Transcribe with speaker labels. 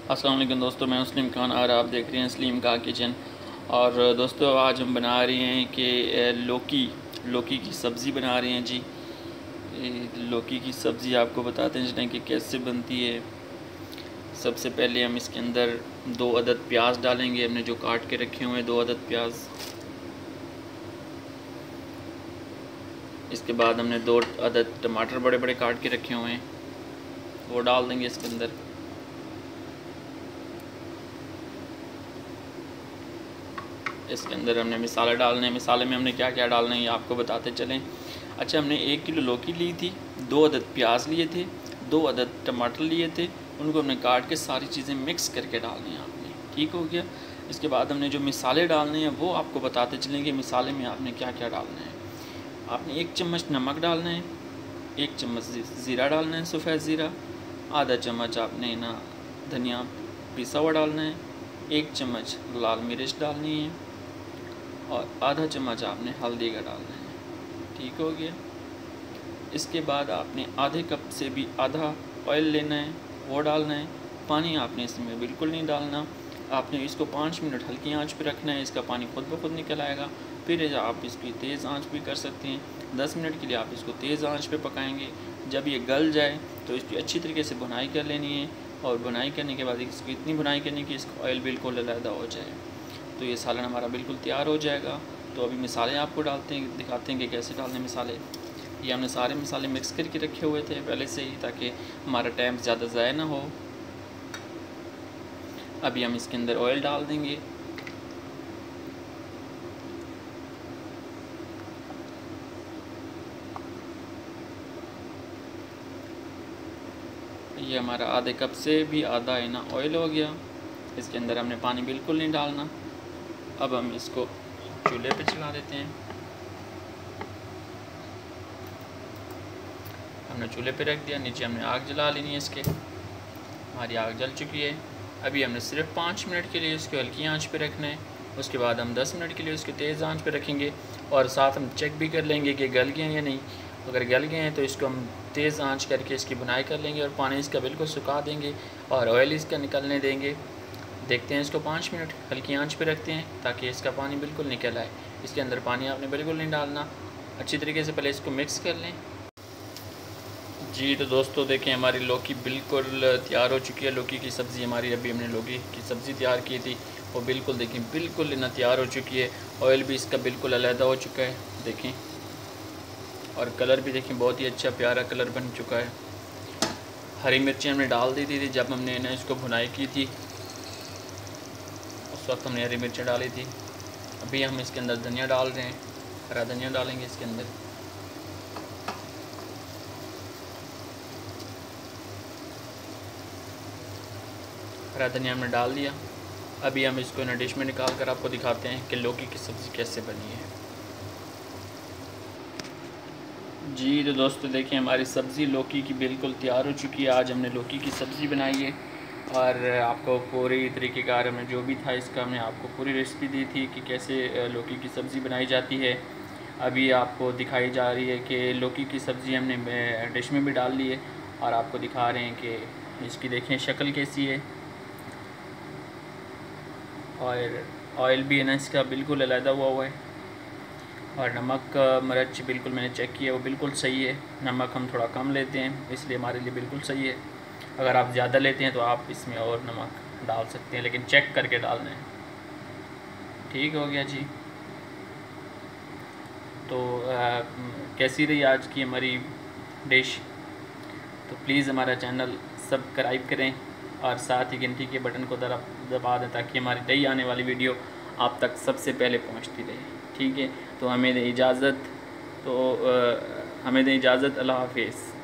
Speaker 1: अस्सलाम वालेकुम दोस्तों, मैं सलीम खान और आप देख रहे हैं सलीम का किचन। और दोस्तों आज हम बना रहे हैं कि लौकी की सब्ज़ी बना रहे हैं जी। लौकी की सब्ज़ी आपको बताते हैं जिन्हें कि कैसे बनती है। सबसे पहले हम इसके अंदर 2 अदद प्याज डालेंगे, हमने जो काट के रखे हुए हैं 2 अदद प्याज। इसके बाद हमने 2 अदद टमाटर बड़े बड़े काट के रखे हुए हैं, वो डाल देंगे इसके अंदर। इसके अंदर हमने मिसाले डालने हैं। मिसाले में हमने क्या क्या डालना है ये आपको बताते चलें। अच्छा, हमने 1 किलो लौकी ली थी, 2 अदद प्याज लिए थे, 2 अदद टमाटर लिए थे, उनको हमने काट के सारी चीज़ें मिक्स करके डालनी है आपने। ठीक हो गया। इसके बाद हमने जो मिसाले डालने हैं वो आपको बताते चलेंगे। मिसाले में आपने क्या क्या डालना है। आपने 1 चम्मच नमक डालना है, 1 चम्मच ज़ीरा डालना है, सफ़ेद ज़ीरा, आधा चम्मच आपने ना धनिया पिसा हुआ डालना है, 1 चम्मच लाल मिर्च डालनी है और आधा चम्मच आपने हल्दी का डालना है। ठीक हो गया। इसके बाद आपने आधे कप से भी आधा ऑयल लेना है, वो डालना है। पानी आपने इसमें बिल्कुल नहीं डालना। आपने इसको 5 मिनट हल्की आंच पे रखना है, इसका पानी खुद ब खुद निकल आएगा। फिर आप इसकी तेज़ आंच भी कर सकते हैं। 10 मिनट के लिए आप इसको तेज़ आंच पे पकाएंगे। जब ये गल जाए तो इसकी अच्छी तरीके से भुनाई कर लेनी है, और भुनाई करने के बाद इसकी इतनी भुनाई करनी कि इसका ऑयल बिल्कुल अलहदा हो जाए। तो ये सालन हमारा बिल्कुल तैयार हो जाएगा। तो अभी मिसाले आपको दिखाते हैं कि कैसे डालने मिसाले। ये हमने सारे मसाले मिक्स करके रखे हुए थे पहले से ही, ताकि हमारा टाइम ज़्यादा ज़ाया ना हो। अभी हम इसके अंदर ऑयल डाल देंगे। ये हमारा आधे कप से भी आधा है ना ऑयल हो गया। इसके अंदर हमने पानी बिल्कुल नहीं डालना। अब हम इसको चूल्हे पे चला देते हैं। हमने चूल्हे पे रख दिया, नीचे हमने आग जला लेनी है इसके। हमारी आग जल चुकी है। अभी हमने सिर्फ 5 मिनट के लिए इसको हल्की आंच पे रखना है। उसके बाद हम 10 मिनट के लिए उसके तेज़ आंच पे रखेंगे, और साथ हम चेक भी कर लेंगे कि गल गए हैं या नहीं। अगर गल गए हैं तो इसको हम तेज़ आंच करके इसकी बुनाई कर लेंगे और पानी इसका बिल्कुल सुखा देंगे और ऑयल इसका निकलने देंगे। देखते हैं इसको 5 मिनट हल्की आंच पे रखते हैं ताकि इसका पानी बिल्कुल निकल आए। इसके अंदर पानी आपने बिल्कुल नहीं डालना। अच्छी तरीके से पहले इसको मिक्स कर लें जी। तो दोस्तों देखें, हमारी लौकी बिल्कुल तैयार हो चुकी है। लौकी की सब्ज़ी हमारी, अभी हमने लौकी की सब्ज़ी तैयार की थी, वो बिल्कुल देखें बिल्कुल ना तैयार हो चुकी है। ऑयल भी इसका बिल्कुल अलहदा हो चुका है देखें, और कलर भी देखें बहुत ही अच्छा प्यारा कलर बन चुका है। हरी मिर्ची हमने डाल दी थी जब हमने ना इसको भुनाई की थी, उस वक्त हमने हरी मिर्ची डाली थी। अभी हम इसके अंदर धनिया डाल रहे हैं, हरा धनिया डालेंगे इसके अंदर। हरा धनिया हमने डाल दिया। अभी हम इसको इन डिश में निकाल कर आपको दिखाते हैं कि लौकी की सब्ज़ी कैसे बनी है जी। तो दोस्तों देखिए, हमारी सब्ज़ी लौकी की बिल्कुल तैयार हो चुकी है। आज हमने लौकी की सब्ज़ी बनाई है, और आपको पूरी तरीक़ेकार में जो भी था इसका हमने आपको पूरी रेसिपी दी थी कि कैसे लौकी की सब्ज़ी बनाई जाती है। अभी आपको दिखाई जा रही है कि लौकी की सब्ज़ी हमने डिश में भी डाल ली है, और आपको दिखा रहे हैं कि इसकी देखें शक्ल कैसी है। और ऑयल भी है ना इसका बिल्कुल अलहदा हुआ है, और नमक मिर्च बिल्कुल मैंने चेक किया वो बिल्कुल सही है। नमक हम थोड़ा कम लेते हैं, इसलिए हमारे लिए बिल्कुल सही है। अगर आप ज़्यादा लेते हैं तो आप इसमें और नमक डाल सकते हैं, लेकिन चेक करके डालना है। ठीक हो गया जी। तो कैसी रही आज की हमारी डिश। तो प्लीज़ हमारा चैनल सब्सक्राइब करें, और साथ ही घंटी के बटन को दबा दें ताकि हमारी नई आने वाली वीडियो आप तक सबसे पहले पहुंचती रहे। ठीक है, तो हमें दें इजाज़त। अल्लाह हाफ़िज़।